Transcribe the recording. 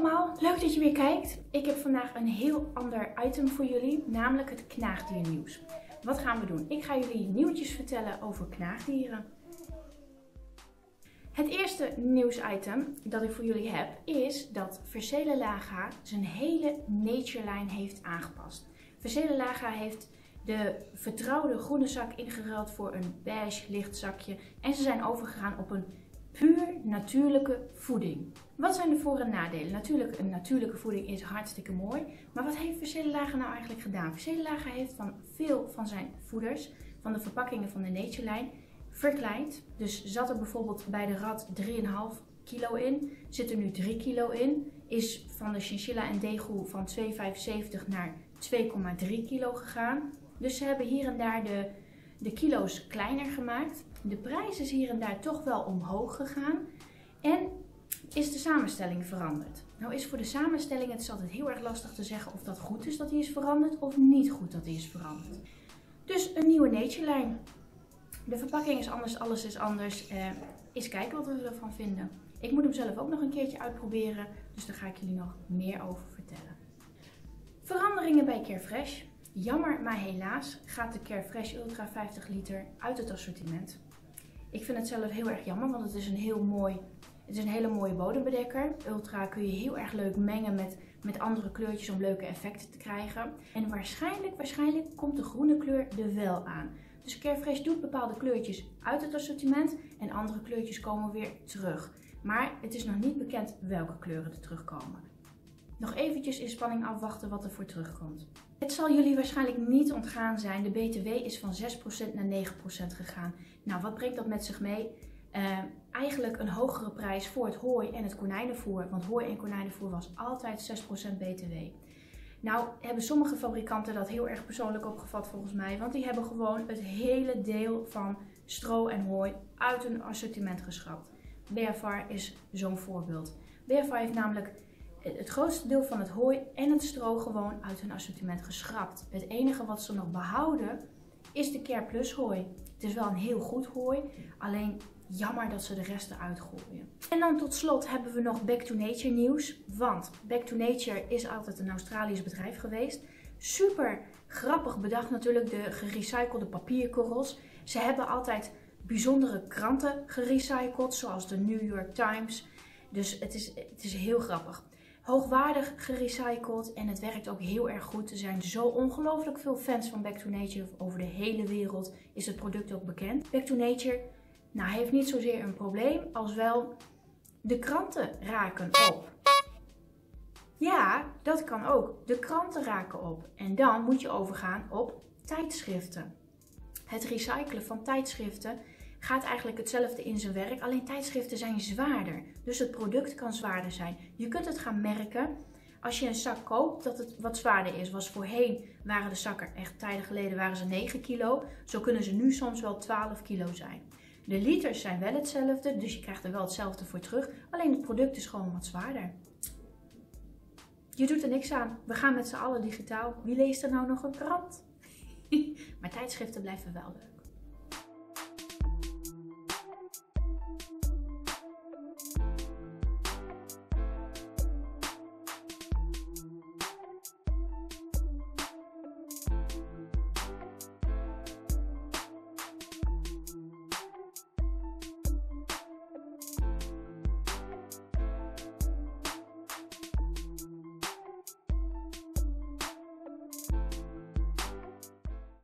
allemaal, leuk dat je weer kijkt. Ik heb vandaag een heel ander item voor jullie, namelijk het knaagdiernieuws. Wat gaan we doen? Ik ga jullie nieuwtjes vertellen over knaagdieren. Het eerste nieuwsitem dat ik voor jullie heb is dat Verzelen-Laga zijn hele Nature-lijn heeft aangepast. Verzelen-Laga heeft de vertrouwde groene zak ingeruild voor een beige licht zakje en ze zijn overgegaan op een puur natuurlijke voeding. Wat zijn de voor- en nadelen? Natuurlijk, een natuurlijke voeding is hartstikke mooi. Maar wat heeft Verzelen-Laga nou eigenlijk gedaan? Verzelen-Laga heeft van veel van zijn voeders, van de verpakkingen van de Nature-lijn, verkleind. Dus zat er bijvoorbeeld bij de rat 3,5 kilo in, zit er nu 3 kilo in. Is van de chinchilla en degoe van 2,75 naar 2,3 kilo gegaan. Dus ze hebben hier en daar de kilo's kleiner gemaakt. De prijs is hier en daar toch wel omhoog gegaan. En is de samenstelling veranderd? Nou is voor de samenstelling, het is altijd heel erg lastig te zeggen of dat goed is dat die is veranderd of niet goed dat die is veranderd. Dus een nieuwe Nature-lijn. De verpakking is anders, alles is anders. Eens kijken wat we ervan vinden. Ik moet hem zelf ook nog een keertje uitproberen, dus daar ga ik jullie nog meer over vertellen. Veranderingen bij Carefresh. Jammer, maar helaas gaat de Carefresh Ultra 50 liter uit het assortiment. Ik vind het zelf heel erg jammer, want het is een hele mooie bodembedekker. Ultra kun je heel erg leuk mengen met andere kleurtjes om leuke effecten te krijgen. En waarschijnlijk komt de groene kleur er wel aan. Dus Carefresh doet bepaalde kleurtjes uit het assortiment en andere kleurtjes komen weer terug. Maar het is nog niet bekend welke kleuren er terugkomen. Nog eventjes in spanning afwachten wat er voor terugkomt. Het zal jullie waarschijnlijk niet ontgaan zijn, de BTW is van 6% naar 9% gegaan. Nou, wat brengt dat met zich mee? Eigenlijk een hogere prijs voor het hooi en het konijnenvoer, want hooi en konijnenvoer was altijd 6% BTW. Nou hebben sommige fabrikanten dat heel erg persoonlijk opgevat volgens mij, want die hebben gewoon het hele deel van stro en hooi uit hun assortiment geschrapt. Beavar is zo'n voorbeeld. Beavar heeft namelijk het grootste deel van het hooi en het stro gewoon uit hun assortiment geschrapt. Het enige wat ze nog behouden is de Care Plus hooi. Het is wel een heel goed hooi, alleen jammer dat ze de rest eruit gooien. En dan tot slot hebben we nog Back to Nature nieuws. Want Back to Nature is altijd een Australisch bedrijf geweest. Super grappig bedacht natuurlijk, de gerecyclede papierkorrels. Ze hebben altijd bijzondere kranten gerecycled, zoals de New York Times. Dus het is heel grappig. Hoogwaardig gerecycled en het werkt ook heel erg goed. Er zijn zo ongelooflijk veel fans van Back to Nature. Over de hele wereld is het product ook bekend. Back to Nature heeft niet zozeer een probleem als wel de kranten raken op. Ja, dat kan ook. De kranten raken op. En dan moet je overgaan op tijdschriften. Het recyclen van tijdschriften gaat eigenlijk hetzelfde in zijn werk, alleen tijdschriften zijn zwaarder. Dus het product kan zwaarder zijn. Je kunt het gaan merken als je een zak koopt dat het wat zwaarder is. Was voorheen waren de zakken echt tijden geleden waren ze 9 kilo. Zo kunnen ze nu soms wel 12 kilo zijn. De liters zijn wel hetzelfde, dus je krijgt er wel hetzelfde voor terug. Alleen het product is gewoon wat zwaarder. Je doet er niks aan. We gaan met z'n allen digitaal. Wie leest er nou nog een krant? Maar tijdschriften blijven wel leuk.